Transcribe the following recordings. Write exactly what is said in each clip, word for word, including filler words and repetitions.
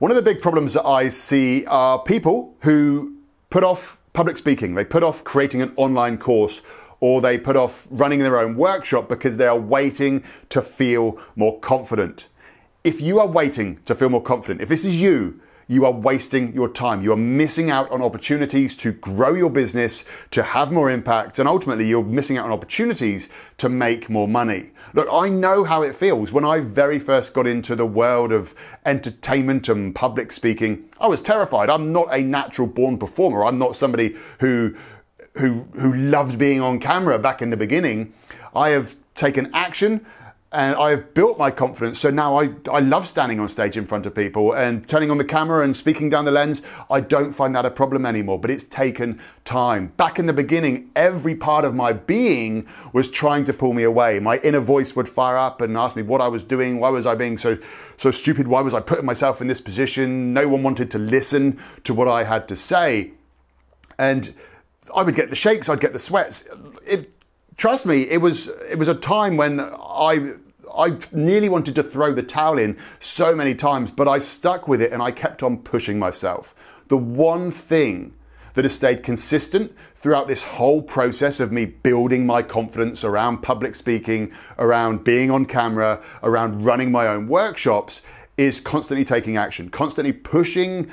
One of the big problems that I see are people who put off public speaking. They put off creating an online course, or they put off running their own workshop because they are waiting to feel more confident. If you are waiting to feel more confident, if this is you, you are wasting your time. You are missing out on opportunities to grow your business, to have more impact, and ultimately you're missing out on opportunities to make more money. Look, I know how it feels. When I very first got into the world of entertainment and public speaking, I was terrified. I'm not a natural born performer. I'm not somebody who, who, who loved being on camera back in the beginning. I have taken action and I have built my confidence, so now I, I love standing on stage in front of people and turning on the camera and speaking down the lens. I don't find that a problem anymore, but it's taken time. Back in the beginning, every part of my being was trying to pull me away. My inner voice would fire up and ask me what I was doing. Why was I being so, so stupid? Why was I putting myself in this position? No one wanted to listen to what I had to say. And I would get the shakes, I'd get the sweats. It, Trust me, it was it was a time when I I nearly wanted to throw the towel in so many times, but I stuck with it and I kept on pushing myself. The one thing that has stayed consistent throughout this whole process of me building my confidence around public speaking, around being on camera, around running my own workshops, is constantly taking action, constantly pushing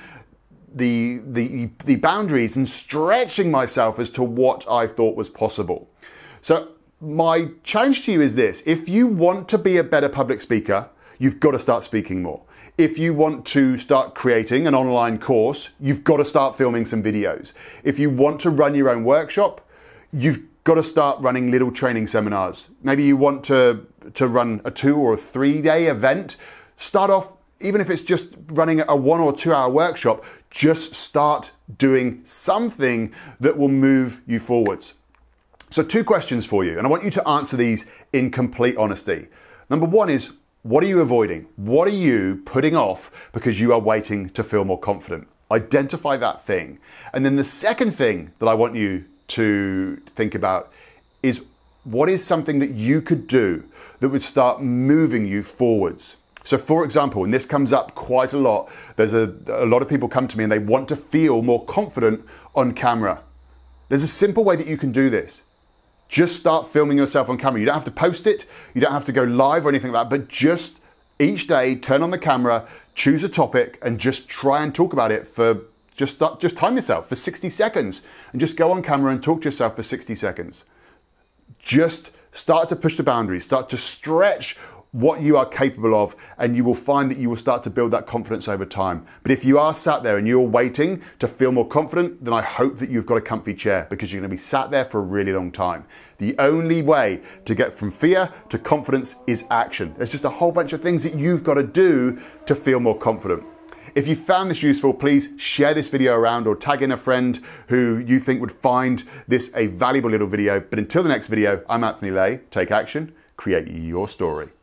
the the the boundaries and stretching myself as to what I thought was possible. So my challenge to you is this: if you want to be a better public speaker, you've got to start speaking more. If you want to start creating an online course, you've got to start filming some videos. If you want to run your own workshop, you've got to start running little training seminars. Maybe you want to, to run a two or a three day event. Start off, even if it's just running a one or two hour workshop, just start doing something that will move you forwards. So two questions for you, and I want you to answer these in complete honesty. Number one is, what are you avoiding? What are you putting off because you are waiting to feel more confident? Identify that thing. And then the second thing that I want you to think about is, what is something that you could do that would start moving you forwards? So for example, and this comes up quite a lot, there's a, a lot of people come to me and they want to feel more confident on camera. There's a simple way that you can do this. Just start filming yourself on camera. You don't have to post it, you don't have to go live or anything like that, but just each day, turn on the camera, choose a topic, and just try and talk about it for, just, start, just time yourself for sixty seconds, and just go on camera and talk to yourself for sixty seconds. Just start to push the boundaries, start to stretch what you are capable of, and you will find that you will start to build that confidence over time. But if you are sat there and you're waiting to feel more confident, then I hope that you've got a comfy chair, because you're going to be sat there for a really long time. The only way to get from fear to confidence is action. There's just a whole bunch of things that you've got to do to feel more confident. If you found this useful, please share this video around or tag in a friend who you think would find this a valuable little video. But until the next video, I'm Anthony Lay. Take action, create your story.